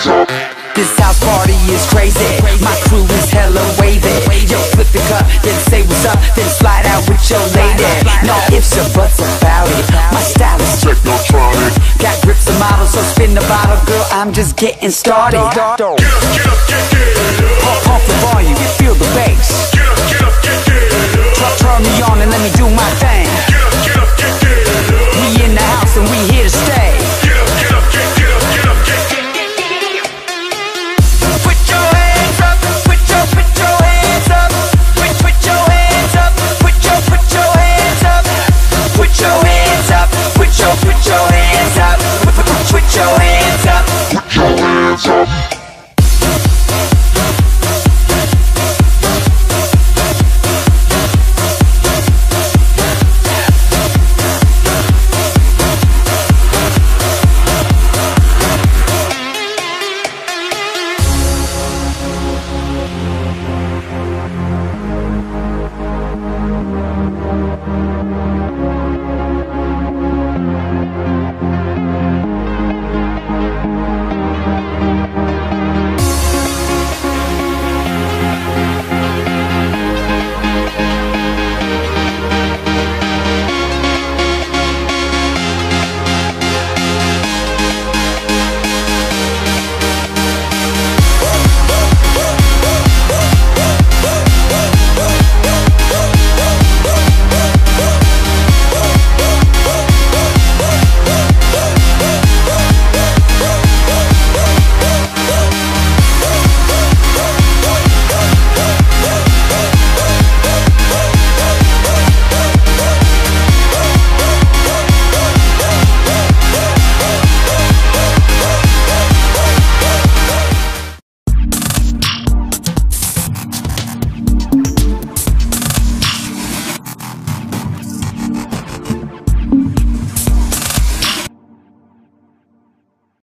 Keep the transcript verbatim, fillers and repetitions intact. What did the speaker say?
This house party is crazy. My crew is hella wavy. Yo, flip the cup, then say what's up, then slide out with your lady. No ifs or buts about it. My style is technotronic. Got grips and models, so spin the bottle, girl. I'm just getting started. Get up, get up, get, get it up. Pump the volume, feel the bass. Get up, get up, get, get it up. Turn me on and let me do my thing. Get up, get up, get, get it up. We in the house and we here to stay.